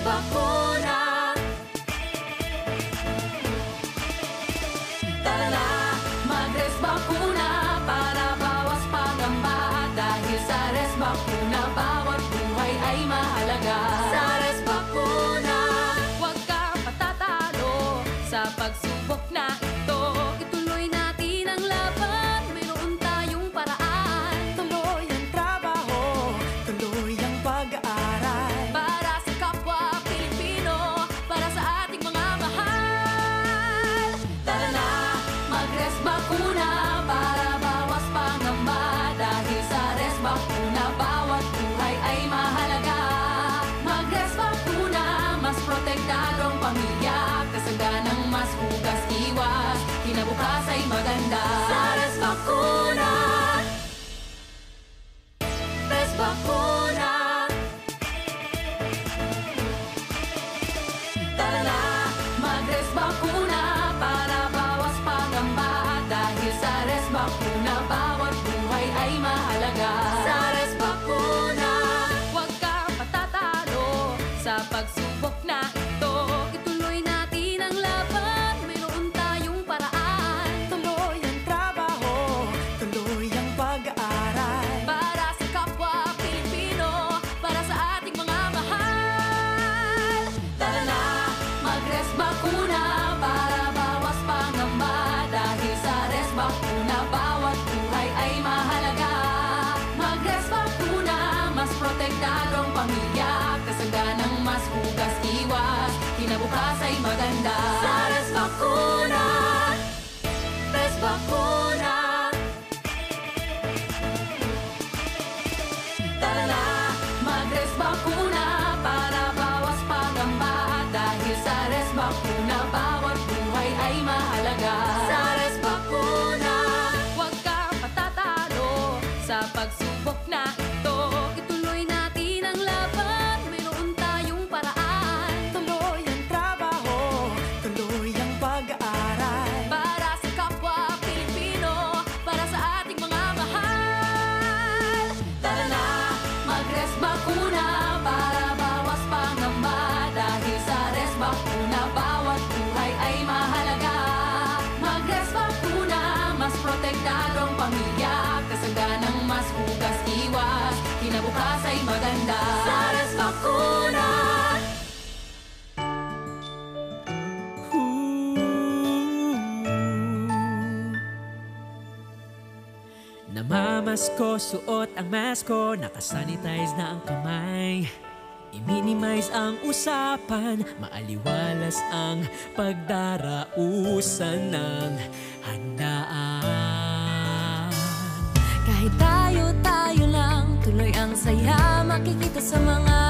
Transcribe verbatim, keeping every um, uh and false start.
bakuna. Tara na, mag-res bakuna para bawas pangamba. Dahil sa res bakuna, bawat buhay ay mahalaga. Sa res bakuna, huwag kang patatalo sa pagsubok na ito. Ituloy natin ang laban, mayroon tayong paraan. Tuloy ang trabaho, tuloy ang pag-aaral. Para sa kapwa Pilipino, para sa ating mga mahal. Tara na, mag-res bakuna para bawas pangamba. Dahil sa res bakuna, bawat buhay ay mahalaga. Mag-res bakuna, mas protektadong pamilya. Kasaganang mas hugas iwas, kinabukas ay maganda. Sa res bakuna, res bakuna. Tara na, mag-res bakuna para bawas pangamba. Dahil sa res bakuna, bawat buhay ay mahalaga. Sa res bakuna, huwag kang patatalo sa pagsubok na ito. Ituloy natin ang laban, mayroon tayong paraan. Tuloy ang trabaho, tuloy ang pag-aaral. Para sa kapwa Pilipino, para sa ating mga mahal. Tara na, mag-res bakuna para bawas pangamba. Dahil sa res bakuna, bawat buhay ay mahalaga. Mag-res bakuna, mas protektadong pamilya. Kasaganang mas hugas iwas, kinabukas ay maganda. Sa res bakuna, res bakuna. Tara na, mag-res bakuna para bawas pangamba. Dahil sa res bakuna, bawat buhay ay mahalaga. Sa res bakuna, huwag kang patatalo sa pagsubok na ito. Ituloy natin ang laban, mayroon tayong paraan. Tuloy ang trabaho, tuloy ang pag-aaral. Para sa kapwa Pilipino, para sa ating mga mahal. Tara na, mag-res bakuna para bawas pangamba. Dahil sa res bakuna, bawat buhay ay mahalaga. Mag-res bakuna, mas protektadong pamilya. Kasaganang mas hugas iwas, kinabukas ay maganda. Sa res bakuna. Namamasko, suot ang masko, nakasanitize na ang kamay. I-minimize ang usapan, maaliwalas ang pagdarausan ng handaan. Kahit tayo-tayo lang, tuloy ang saya makikita sa mga